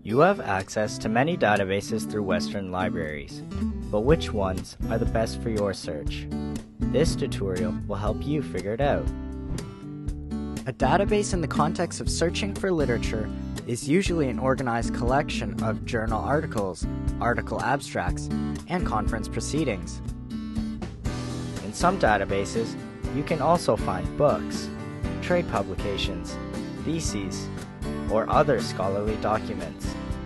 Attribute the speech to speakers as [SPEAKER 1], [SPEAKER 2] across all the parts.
[SPEAKER 1] You have access to many databases through Western libraries, but which ones are the best for your search? This tutorial will help you figure it out.
[SPEAKER 2] A database in the context of searching for literature is usually an organized collection of journal articles, article abstracts, and conference proceedings.
[SPEAKER 1] In some databases, you can also find books, trade publications, theses, or other scholarly documents.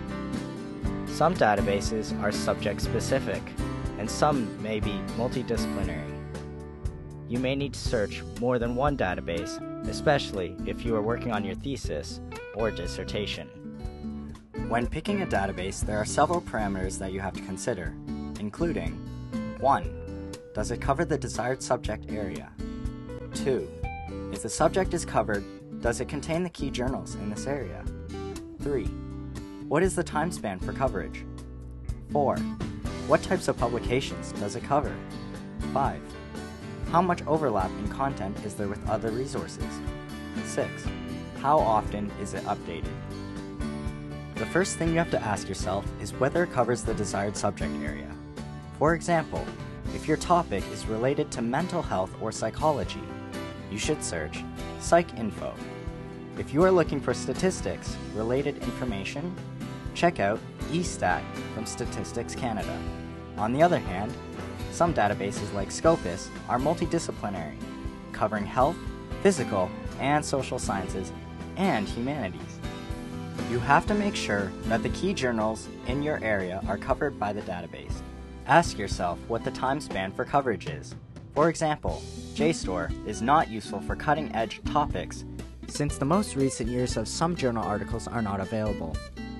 [SPEAKER 1] Some databases are subject-specific, and some may be multidisciplinary. You may need to search more than one database, especially if you are working on your thesis or dissertation.
[SPEAKER 2] When picking a database, there are several parameters that you have to consider, including 1. Does it cover the desired subject area? 2. If the subject is covered, does it contain the key journals in this area? 3. What is the time span for coverage? 4. What types of publications does it cover? 5. How much overlap in content is there with other resources? 6. How often is it updated? The first thing you have to ask yourself is whether it covers the desired subject area. For example, if your topic is related to mental health or psychology, you should search PsycInfo. If you are looking for statistics-related information, check out eStat from Statistics Canada. On the other hand, some databases like Scopus are multidisciplinary, covering health, physical, and social sciences, and humanities. You have to make sure that the key journals in your area are covered by the database. Ask yourself what the time span for coverage is. For example, JSTOR is not useful for cutting-edge topics since the most recent years of some journal articles are not available.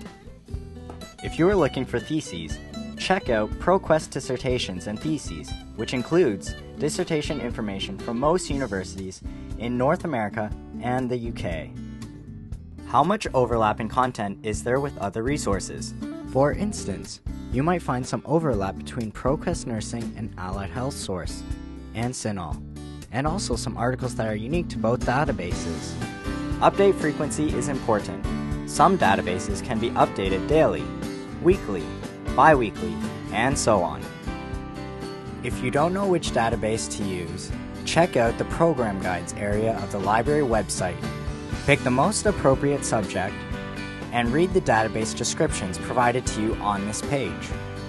[SPEAKER 2] If you are looking for theses, check out ProQuest Dissertations and Theses, which includes dissertation information from most universities in North America and the UK. How much overlap in content is there with other resources? For instance, you might find some overlap between ProQuest Nursing and Allied Health Source, and CINAHL, and also some articles that are unique to both databases. Update frequency is important. Some databases can be updated daily, weekly, bi-weekly, and so on. If you don't know which database to use, check out the Program Guides area of the library website. Pick the most appropriate subject and read the database descriptions provided to you on this page.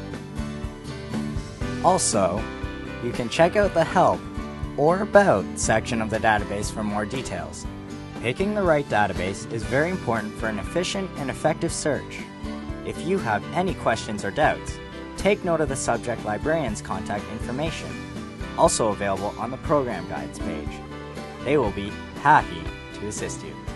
[SPEAKER 2] Also, you can check out the Help or About section of the database for more details. Picking the right database is very important for an efficient and effective search. If you have any questions or doubts, take note of the subject librarian's contact information, also available on the Program Guides page. They will be happy to assist you.